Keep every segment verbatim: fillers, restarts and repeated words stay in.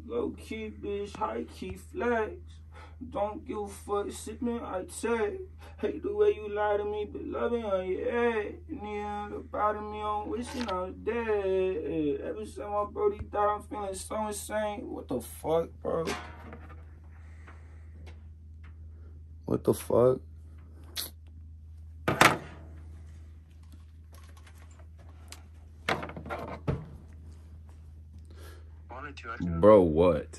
Low-key, bitch, high-key flex. Don't give a fuck, sippin' I take. Hate the way you lie to me, but loving on your head. Near about me, I'm wishing I was dead. Ever since my brody thought I'm feeling so insane. What the fuck, bro? What the fuck? Bro, what?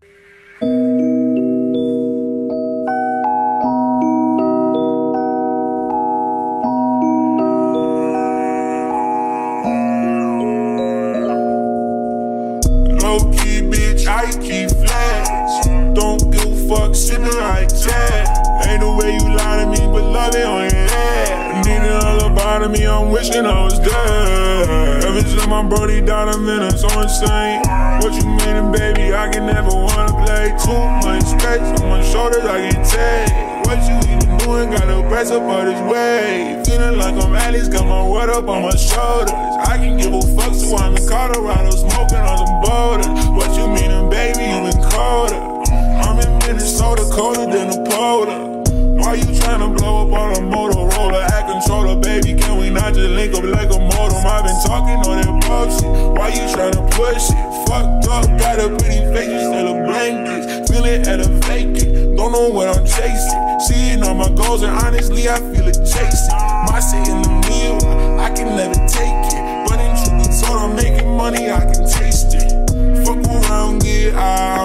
Low-key, bitch, HiGHKEY flash. Don't give a fuck, sippin' like that. Ain't the way you lie to me, but love it on your head. Need another part of me, I'm wishing I was dead. Ever since my brody died, I'm in so insane. What you meanin', baby? I can never wanna play. Too much space on my shoulders, I can take. What you even doing? Got to press up all this way. Feeling like I'm Alice, got my world up on my shoulders. I can give a fuck, so I'm in Colorado, smoking on some boulders. What you meanin', baby? You been colder. I'm in Minnesota, colder than a polar. Why you tryna blow up on a Motorola? Act controller, baby, can we not just link up like a modem? I've been talking on that bullshit. Why you tryna push it? Fucked up, got a pretty face, you still a blanket. Feeling at a vacant, don't know what I'm chasing. Seeing all my goals, and honestly, I feel it chasing. My shit in the meal, I can never take it. But in truth be told, I'm making money, I can taste it. Fuck around, get high.